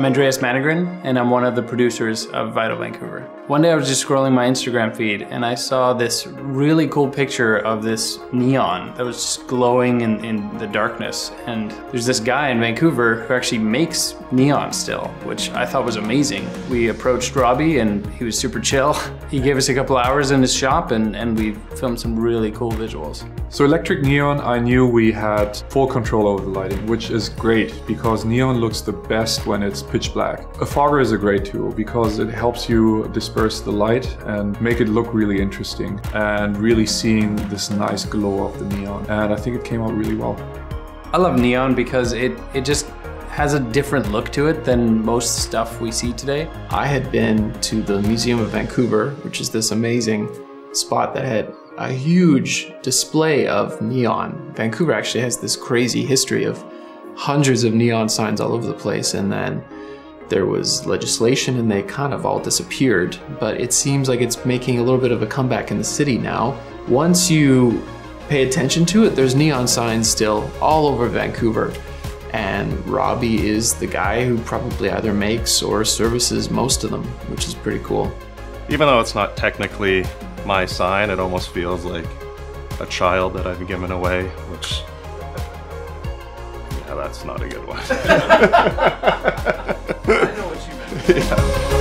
Andreas Manegren, and I'm one of the producers of Vital Vancouver. One day I was just scrolling my Instagram feed and I saw this really cool picture of this neon that was just glowing in the darkness. And there's this guy in Vancouver who actually makes neon still, which I thought was amazing. We approached Robbie and he was super chill. He gave us a couple hours in his shop and we filmed some really cool visuals. So electric neon, I knew we had full control over the lighting, which is great because neon looks the best when it's pitch black. A fogger is a great tool because it helps you disperse the light and make it look really interesting and really seeing this nice glow of the neon. And I think it came out really well. I love neon because it just has a different look to it than most stuff we see today. I had been to the Museum of Vancouver, which is this amazing spot that had a huge display of neon. Vancouver actually has this crazy history of hundreds of neon signs all over the place, and then there was legislation and they kind of all disappeared, but it seems like it's making a little bit of a comeback in the city now. Once you pay attention to it, there's neon signs still all over Vancouver, and Robbie is the guy who probably either makes or services most of them, which is pretty cool. Even though it's not technically my sign, it almost feels like a child that I've given away, which, yeah, that's not a good one. I know what you meant. Yeah.